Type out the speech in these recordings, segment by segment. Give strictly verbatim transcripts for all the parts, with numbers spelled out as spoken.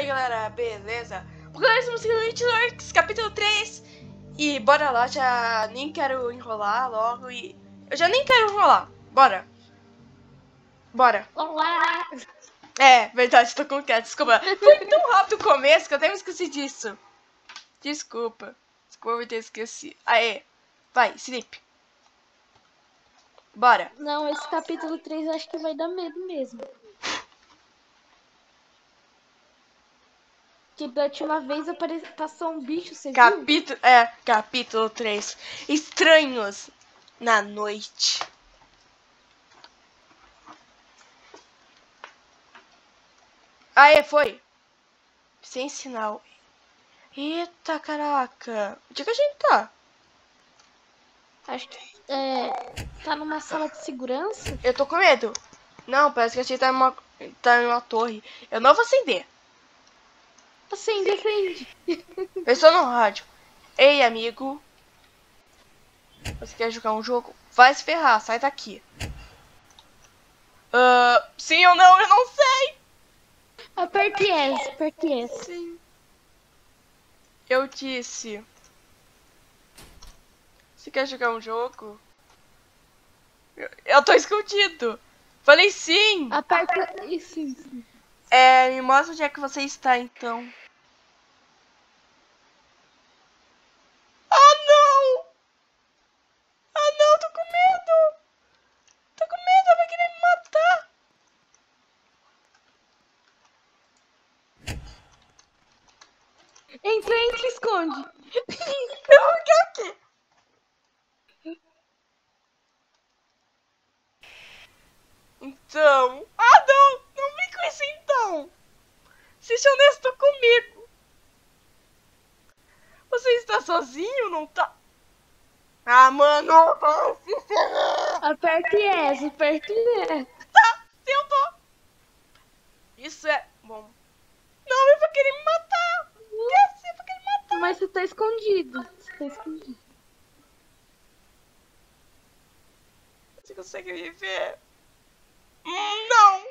aí, galera, beleza? Galera, estamos aqui no Hitler's capítulo três. E bora lá, já nem quero enrolar logo. E eu já nem quero enrolar. Bora. Bora. Olá! É, verdade, tô com quieto, desculpa. Foi tão rápido o começo que eu até me esqueci disso. Desculpa. Desculpa por ter esquecido. Aê. Vai, Slip. Bora. Não, esse capítulo três eu acho que vai dar medo mesmo. Que da última vez apare... passou um bicho, você viu? Capítulo, é, capítulo três. Estranhos na noite. Aê, foi. Sem sinal. Eita, caraca. Onde é que a gente tá? Acho que é, tá numa sala de segurança. Eu tô com medo. Não, parece que a gente tá numa, tá numa torre. Eu não vou acender. Acende, acende. Pensou no rádio. Ei, amigo. Você quer jogar um jogo? Vai se ferrar, sai daqui. Uh, sim ou não? Eu não sei. Aperte S, aperte S. Sim. Eu disse. Você quer jogar um jogo? Eu, eu tô escondido. Falei sim. Aperte isso, isso. É, me mostra onde é que você está, então. Ah, não! Ah, não, tô com medo! Tô com medo, ela vai querer me matar! Entra, entra, esconde. Eu vou ficar aqui! Então... Ah, não! Não vem com isso, então! Seja honesto comigo! Você está sozinho, não tá? Ah, mano! Vai se ferrar! Aperte S, aperte S. Tá, eu tô! Isso é... Bom... Não, ele vai querer me matar! Yes, ele vai querer me matar! Mas você tá escondido. Você tá escondido. Você consegue me ver? Hum, não!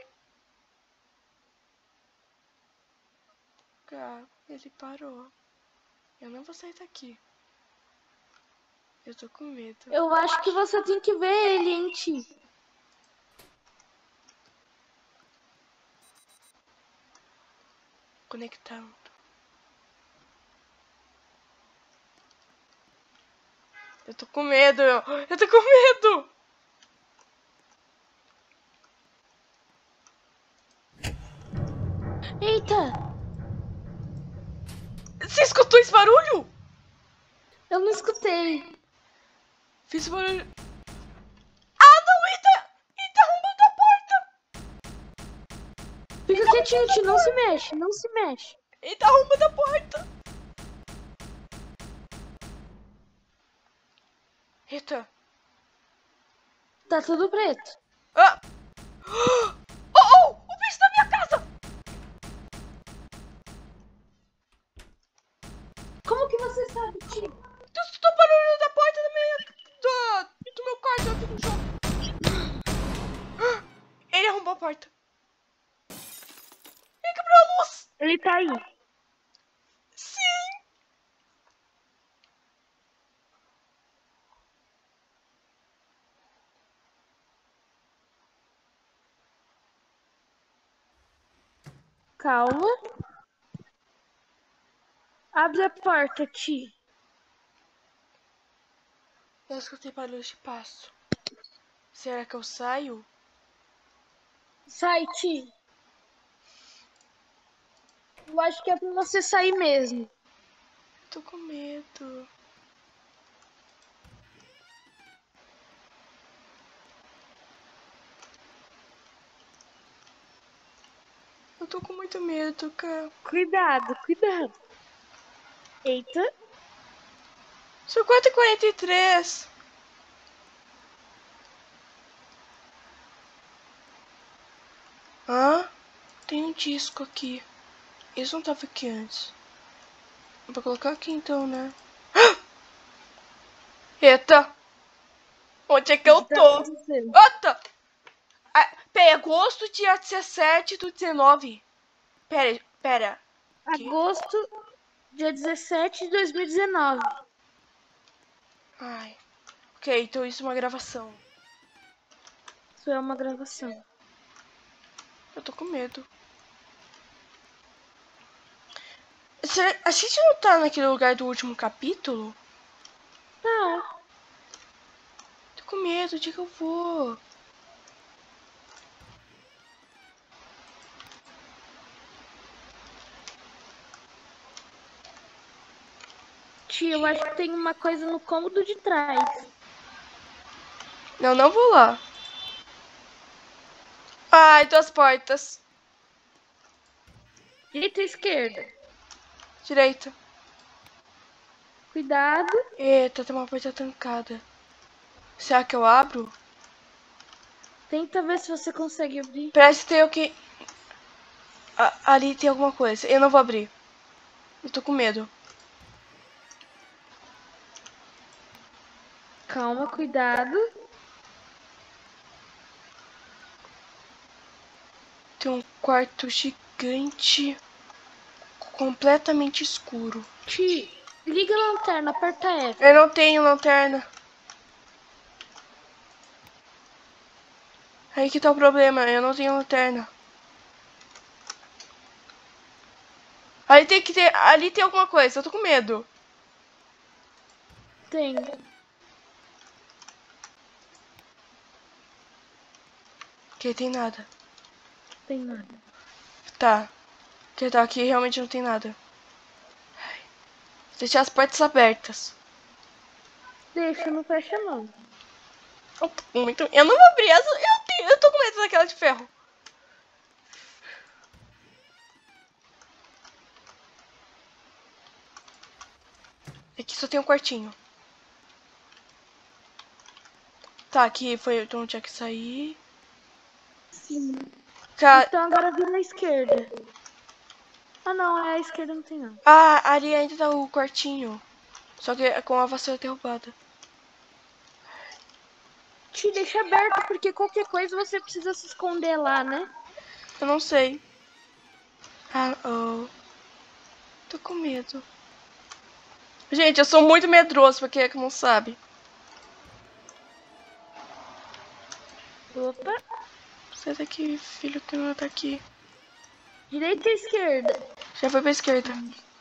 Cara, ele parou. Eu não vou sair daqui. Eu tô com medo. Eu acho que você tem que ver ele, hein, Ti. Conectando. Eu tô com medo. Eu, eu tô com medo. Eita! Você escutou esse barulho? Eu não escutei. Fiz barulho. Ah, não! Eita! Eita, arrombando a porta! Fica quietinho, Ti. Não se mexe, não se mexe. Eita, arrombando a porta! Eita. Tá tudo preto. Ah! Oh, oh! O bicho da minha casa! Como que você sabe, Ti? Tu escutou o barulho da porta da minha... Do, do meu quarto aqui no chão. Ele arrombou a porta. Ele quebrou a luz. Ele tá aí. Sim. Calma. Abre a porta, Ti. Eu escutei barulho de passo. Será que eu saio? Sai, Ti. Eu acho que é pra você sair mesmo. Tô com medo. Eu tô com muito medo, cara. Cuidado, cuidado. Eita. São quatro e quarenta e três. Hã? Tem um disco aqui. Isso não tava aqui antes. Vou colocar aqui então, né? Eita! Onde é que eu tô? Ota! Ah, pera, é agosto, dia dezessete do dezenove. Pera, pera. Que? Agosto, dia dezessete de dois mil e dezenove. Ai. Ok, então isso é uma gravação. Isso é uma gravação. Eu tô com medo. Será- A gente não tá naquele lugar do último capítulo? Não. Tô com medo, onde que eu vou? Tia, eu acho que tem uma coisa no cômodo de trás. Não, não vou lá. Ai, duas portas. Direita ou esquerda? Direita. Cuidado. Eita, tem uma porta trancada. Será que eu abro? Tenta ver se você consegue abrir. Parece que tem o que... A- ali tem alguma coisa. Eu não vou abrir. Eu tô com medo. Calma, cuidado. Tem um quarto gigante. Completamente escuro. Tia, liga a lanterna, aperta F. Eu não tenho lanterna. Aí que tá o problema. Eu não tenho lanterna. Ali tem que ter... Ali tem alguma coisa. Eu tô com medo. Tem. Aqui tem nada. Tem nada. Tá. Que tá aqui realmente não tem nada. Ai. Deixar as portas abertas. Deixa, não fecha não. Eu tô com muito... Eu não vou abrir essa. Eu, tenho... eu tô com medo daquela de ferro. Aqui só tem um quartinho. Tá, aqui foi onde tinha que sair. Sim. Ca... Então agora vira a esquerda. Ah não, é a esquerda não tem não. Ah, ali ainda tá o quartinho. Só que é com a vassoura derrubada. Te deixa aberto, porque qualquer coisa você precisa se esconder lá, né? Eu não sei. Ah, oh. Tô com medo. Gente, eu sou muito medroso, pra quem é que não sabe. Opa. Sai daqui, filho, que não tá aqui. Direita e esquerda. Já foi pra esquerda.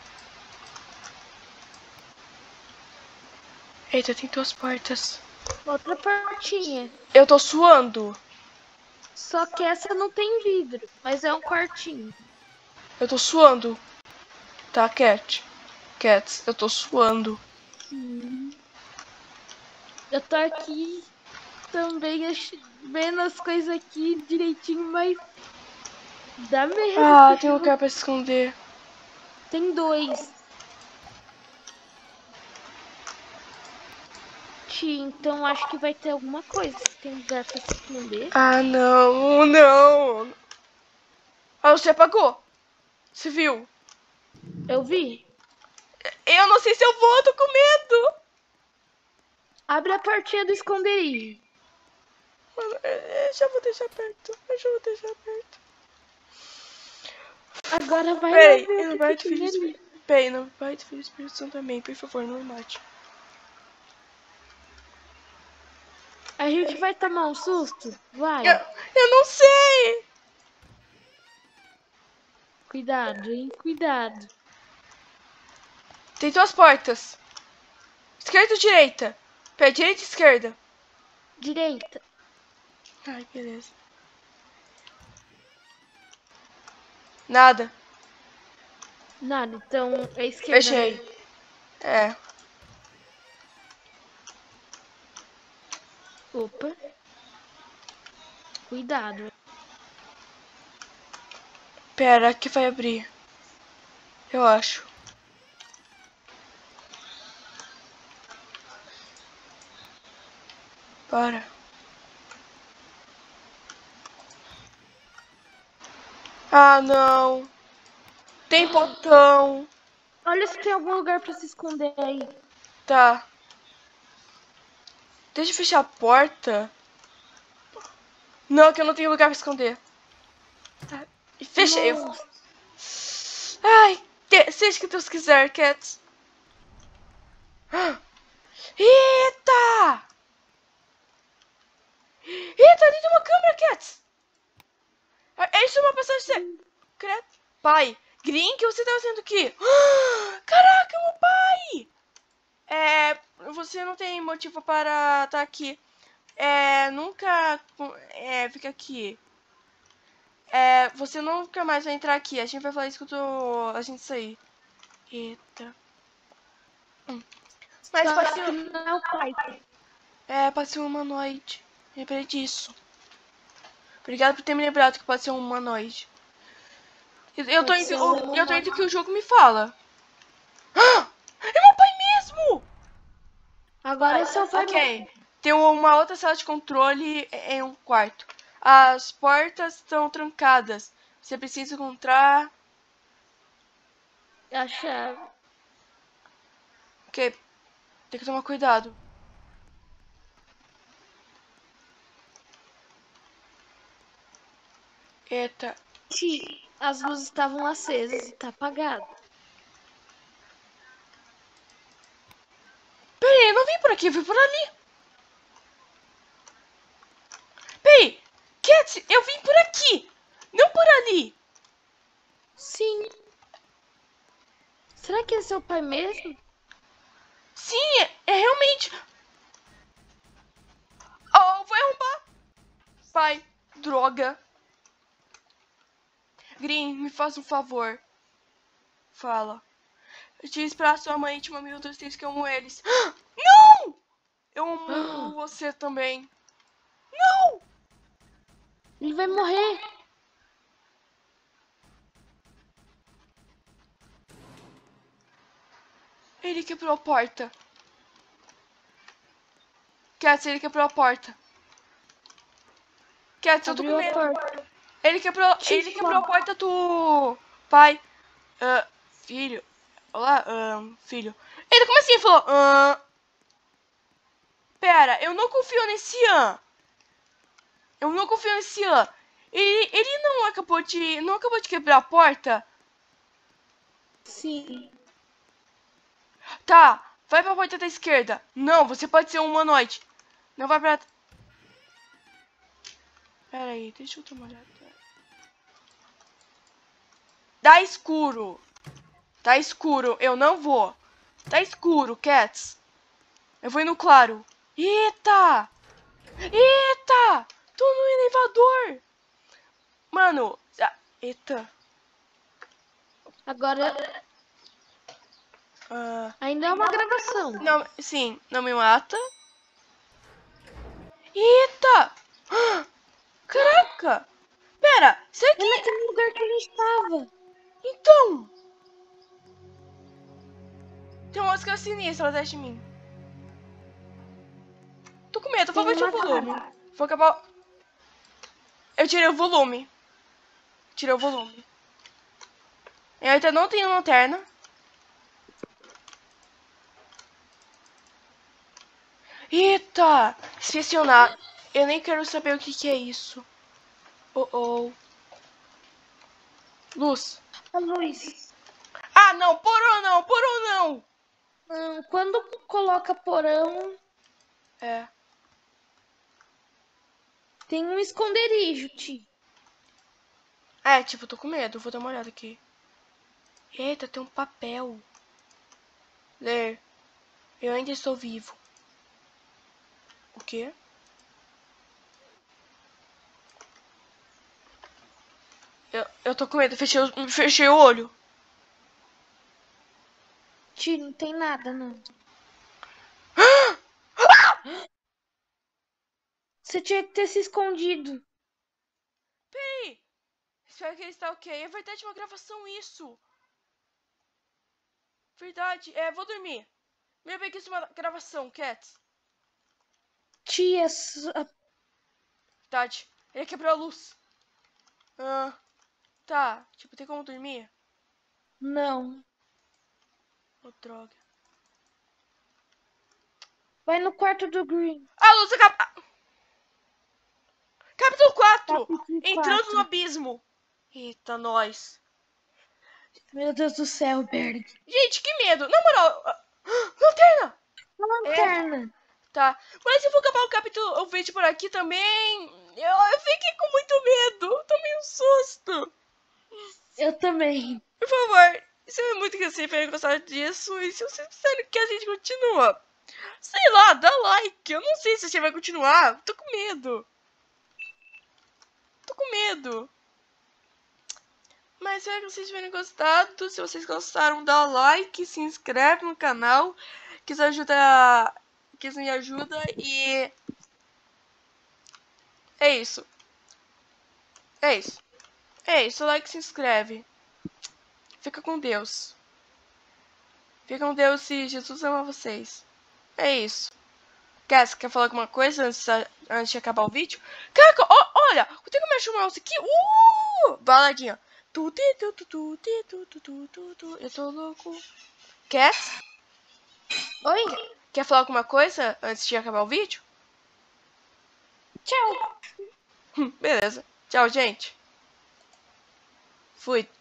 Eita, tem duas portas. Outra portinha. Eu tô suando. Só que essa não tem vidro, mas é um quartinho. Eu tô suando. Tá, Cat? Cats, eu tô suando. Hum. Eu tô aqui também ach- vendo as coisas aqui direitinho, mas dá medo. Ah, tem um Porque lugar pra se esconder. tem dois. Tia, então acho que vai ter alguma coisa. Se tem lugar pra se esconder. Ah, não, não. Ah, você apagou. Você viu? Eu vi. Eu não sei se eu vou, tô com medo. Abre a portinha do esconderijo. Mano, eu já vou deixar perto. Eu já vou deixar perto. Agora vai lá Peraí, ver o não que, vai que do Filho tem e ali. Espírito. Peraí, não vai do Filho e Espírito Santo também, por favor, não me mate. A gente vai tomar um susto? Vai. Eu, eu não sei. Cuidado, hein? Cuidado. Tem duas portas. Esquerda ou direita? Pera, direita e esquerda. Direita. Ai, beleza. Nada. Nada, então é esquerda Fechei. mesmo. É. Opa. Cuidado. Pera, que vai abrir. Eu acho. Para. Ah, não. Tem botão. Olha se tem algum lugar pra se esconder aí. Tá. Deixa eu fechar a porta. Não, que eu não tenho lugar pra esconder. Tá. E fechei. Nossa. Ai. De seja o que Deus quiser, Cats. Eita! Eita, ali tem uma câmera, Cats. É isso, uma pessoa secreta. Pai, Green, o que você tá fazendo aqui? Caraca, meu pai! É, você não tem motivo para estar aqui. É, nunca... É, fica aqui. É, você nunca mais vai entrar aqui. A gente vai falar isso quando a gente sair. Eita. Hum. Mas pode ser... Não é o pai. É, pode ser um humanoide. Lembrei disso. Obrigado por ter me lembrado que pode ser um humanoide. Eu tô, indo, eu, eu tô indo que o jogo me fala. Ah, é meu pai mesmo! Agora é seu pai. Ok. Tem uma outra sala de controle em um quarto. As portas estão trancadas. Você precisa encontrar... A chave. Ok. Tem que tomar cuidado. Eita. As luzes estavam acesas e tá apagado. Peraí, eu não vim por aqui, eu vim por ali. Peraí. Cats, eu vim por aqui. Não por ali. Sim. Será que é seu pai mesmo? Sim, é, é realmente... Oh, vai arrombar. Pai, droga. Green, me faz um favor. Fala. Eu disse pra sua mãe e te mamãe outros três que eu amo eles. Não! Eu amo você também. Não! Ele vai morrer. Ele quebrou a porta. Cats, ele quebrou a porta. Cats, eu tô com Abriu a medo. porta. Ele quebrou, ele quebrou a porta do... Pai. Uh, filho. Olá, uh, filho. Ele, como assim? Ele falou... Uh... Pera, eu não confio nesse Ian. Eu não confio nesse Ian. Ele, ele não acabou de... Não acabou de quebrar a porta? Sim. Tá, vai pra porta da esquerda. Não, você pode ser um humanoide. Não vai pra... Pera aí, deixa eu dar uma olhada. Tá escuro. Tá escuro, eu não vou. Tá escuro, Cats. Eu vou ir no claro. Eita! Eita! Tô no elevador. Mano, ah, eita. Agora Ah, ainda é uma gravação. não, sim, não me mata. Eita! Ah, caraca! Pera, será É que... naquele lugar que a gente estava. Então... Tem uma música sinistra atrás de mim. Tô com medo, vou Tem baixar o uma volume. Vou acabar... Eu tirei o volume. Tirei o volume. Eu ainda não tenho lanterna. Eita! Inspecionar. Eu nem quero saber o que, que é isso. Oh, oh. Luz. A luz. Ah, não! Porão não! Porão não! Hum, quando coloca porão, É. tem um esconderijo, Ti. É, tipo, tô com medo. Vou dar uma olhada aqui. Eita, tem um papel. Ler. Eu ainda estou vivo. O quê? Eu, eu tô com medo. Fechei o, fechei o olho. Ti, não tem nada, não. Você tinha que ter se escondido. Peraí. Espero que ele está ok. É verdade, uma gravação isso. Verdade. É, vou dormir. Me lembra que isso é uma gravação, Cats. Tia, s- a- Verdade. Ele quebrou a luz. Ah, tá. Tipo, tem como dormir? não. Oh, droga. Vai no quarto do Green. A luz acaba... Capítulo quatro. Capítulo Entrando no quatro. abismo. Eita, nós. Meu Deus do céu, Berg. Gente, que medo. Na moral. Lanterna! Lanterna. Tá. Mas eu vou acabar o capítulo, o vídeo por aqui também. Eu, eu fiquei com muito medo. Tomei um susto. Eu também. Por favor, se é muito que você vai gostar disso. E se vocês quiserem que a gente continua, sei lá, dá like. Eu não sei se a gente vai continuar. Tô com medo. Tô com medo. Mas espero que vocês tiverem gostado. Se vocês gostaram, dá like, se inscreve no canal. Que isso ajuda. Que isso me ajuda. E é isso. É isso. É isso. Like, se inscreve. Fica com Deus. Fica com Deus e Jesus ama vocês. É isso. Cass, quer falar alguma coisa antes, antes de acabar o vídeo? Caraca, ó, olha! Eu tenho que mexer o mouse aqui. Uh! Baladinha. Tu, tu, tu, tu, tu, tu, tu, tu, tu, tu. Eu tô louco. Cass? Oi? Quer falar alguma coisa antes de acabar o vídeo? Tchau. Beleza. Tchau, gente. Fui.